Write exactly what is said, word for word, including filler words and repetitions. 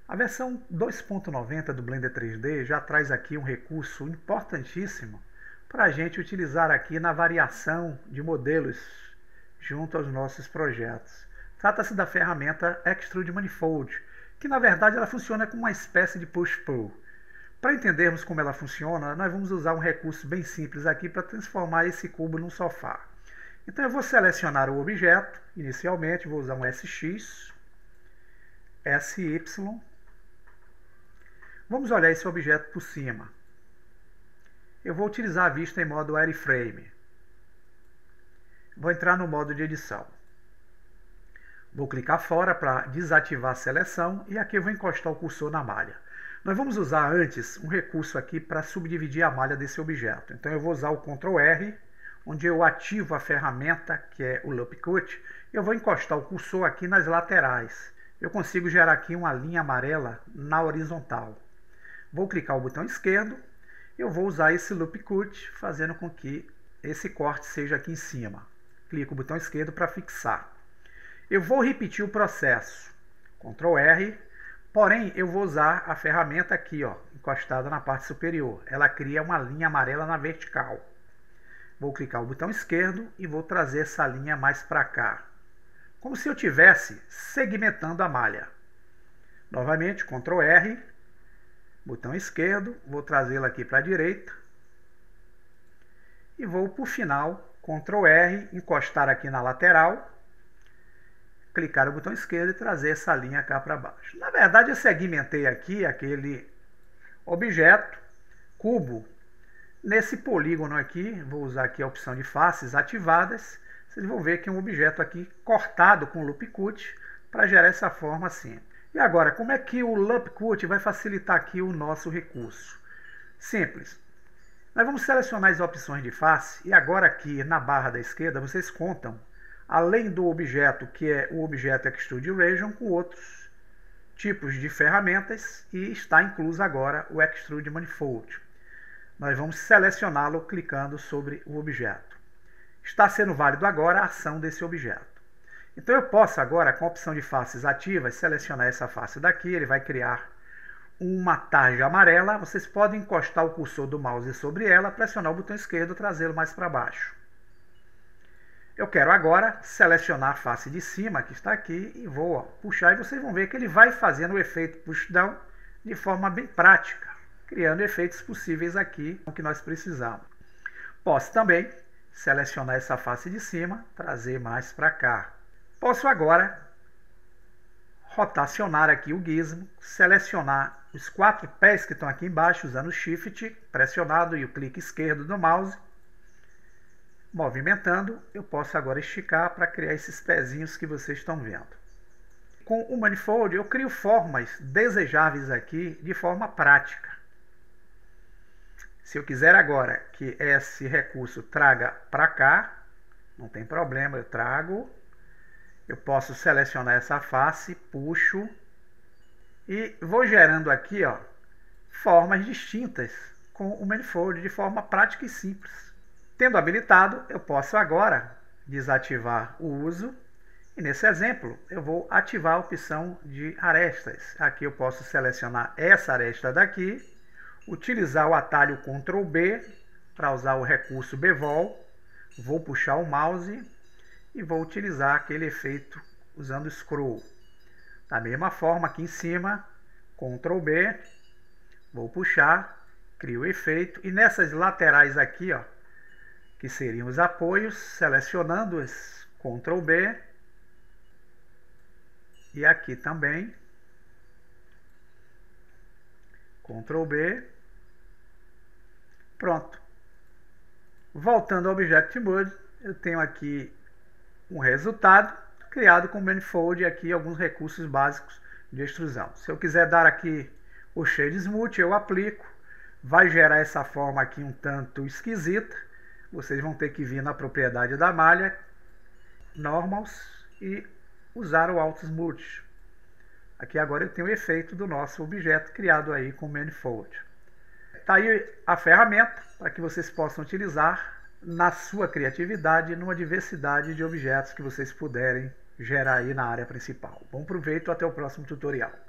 A versão dois ponto noventa do Blender três D já traz aqui um recurso importantíssimo para a gente utilizar aqui na variação de modelos junto aos nossos projetos. Trata-se da ferramenta Extrude Manifold, que na verdade ela funciona como uma espécie de push-pull. Para entendermos como ela funciona, nós vamos usar um recurso bem simples aqui para transformar esse cubo num sofá. Então eu vou selecionar o objeto, inicialmente vou usar um S X, S Y. Vamos olhar esse objeto por cima. Eu vou utilizar a vista em modo Wireframe. Vou entrar no modo de edição. Vou clicar fora para desativar a seleção e aqui eu vou encostar o cursor na malha. Nós vamos usar antes um recurso aqui para subdividir a malha desse objeto. Então eu vou usar o control R, onde eu ativo a ferramenta que é o Loop Cut, e eu vou encostar o cursor aqui nas laterais. Eu consigo gerar aqui uma linha amarela na horizontal. Vou clicar o botão esquerdo, eu vou usar esse Loop Cut, fazendo com que esse corte seja aqui em cima. Clico o botão esquerdo para fixar. Eu vou repetir o processo, control R, porém eu vou usar a ferramenta aqui, ó, encostada na parte superior. Ela cria uma linha amarela na vertical. Vou clicar o botão esquerdo e vou trazer essa linha mais para cá, como se eu estivesse segmentando a malha. Novamente, control R, botão esquerdo, vou trazê-la aqui para a direita. E vou, por final, control R, encostar aqui na lateral, clicar no botão esquerdo e trazer essa linha cá para baixo. Na verdade, eu segmentei aqui aquele objeto, cubo, nesse polígono aqui. Vou usar aqui a opção de faces ativadas. Vocês vão ver que é um objeto aqui cortado com Loop Cut para gerar essa forma assim. E agora, como é que o Loop Cut vai facilitar aqui o nosso recurso? Simples. Nós vamos selecionar as opções de face e agora aqui na barra da esquerda vocês contam, além do objeto que é o objeto Extrude Region, com outros tipos de ferramentas e está incluso agora o Extrude Manifold. Nós vamos selecioná-lo clicando sobre o objeto. Está sendo válido agora a ação desse objeto. Então eu posso agora, com a opção de faces ativas, selecionar essa face daqui, ele vai criar uma tarja amarela. Vocês podem encostar o cursor do mouse sobre ela, pressionar o botão esquerdo e trazê-lo mais para baixo. Eu quero agora selecionar a face de cima, que está aqui, e vou ó, puxar, e vocês vão ver que ele vai fazendo o efeito push down de forma bem prática, criando efeitos possíveis aqui, o que nós precisamos. Posso também selecionar essa face de cima, trazer mais para cá. Posso agora rotacionar aqui o gizmo, selecionar os quatro pés que estão aqui embaixo, usando o Shift pressionado e o clique esquerdo do mouse. Movimentando, eu posso agora esticar para criar esses pezinhos que vocês estão vendo. Com o Manifold, eu crio formas desejáveis aqui de forma prática. Se eu quiser agora que esse recurso traga para cá, não tem problema, eu trago. Eu posso selecionar essa face, puxo e vou gerando aqui ó, formas distintas com o Manifold de forma prática e simples. Tendo habilitado, eu posso agora desativar o uso. E nesse exemplo, eu vou ativar a opção de arestas. Aqui eu posso selecionar essa aresta daqui, utilizar o atalho control B para usar o recurso Bevel. Vou puxar o mouse e vou utilizar aquele efeito usando o scroll. Da mesma forma, aqui em cima, control B, vou puxar, crio o efeito. E nessas laterais aqui, ó, que seriam os apoios, selecionando-os, control B, e aqui também, control B, pronto. Voltando ao Object Mode, eu tenho aqui um resultado criado com o Manifold e aqui alguns recursos básicos de extrusão. Se eu quiser dar aqui o Shade Smooth, eu aplico, vai gerar essa forma aqui um tanto esquisita. Vocês vão ter que vir na propriedade da malha, Normals, e usar o Auto Smooth. Aqui agora eu tenho o efeito do nosso objeto criado aí com o Manifold. Está aí a ferramenta para que vocês possam utilizar na sua criatividade, numa diversidade de objetos que vocês puderem gerar aí na área principal. Bom proveito, até o próximo tutorial.